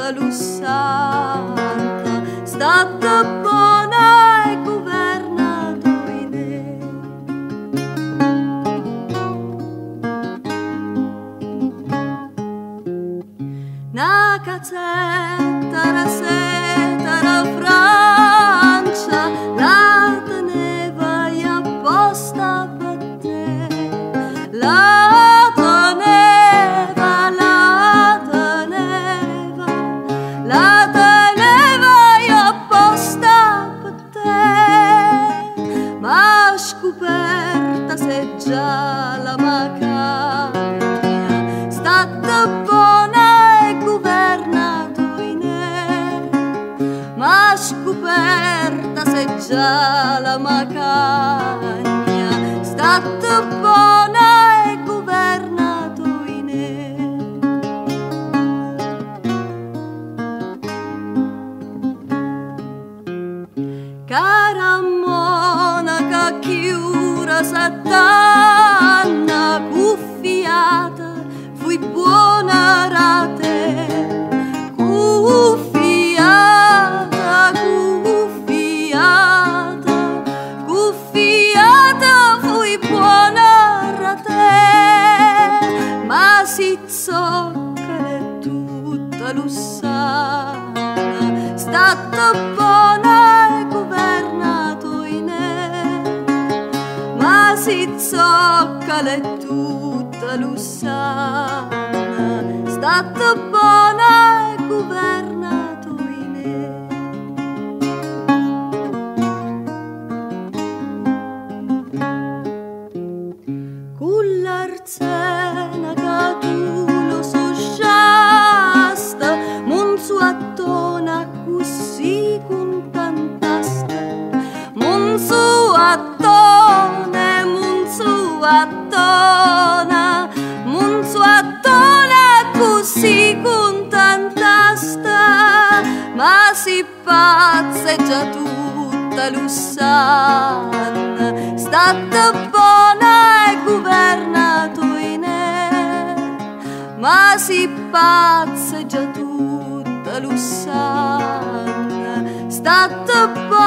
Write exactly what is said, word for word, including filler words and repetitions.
tutta Lussanta, stata buona e governato in una cazzetta rasetta la Francia, la teneva e apposta per te, la teneva, la teneva, la teneva e apposta per te, ma scoperta se già la macchina stata buona e governato in e, ma scoperta se già la macchina stata buona e governato in e. Cara monaca chiura satana cuffiata, fui buona rate, cuffiata, cuffiata, cuffiata, fui buona rate, ma si zoccare tutta Lussana, stata buona e governato in e, ma si zoccare tutta Lussana, stata buona e governato in e. Con l'arzena che tu lo so sciasta, mon su attona così con tant'asta, mon su attone, mon su attona, mon su attona così con tant'asta, ma si pazzeggia tutta Lussana, stata buona e governato in e, ma si pazzeggia tutta Lussana, stata buona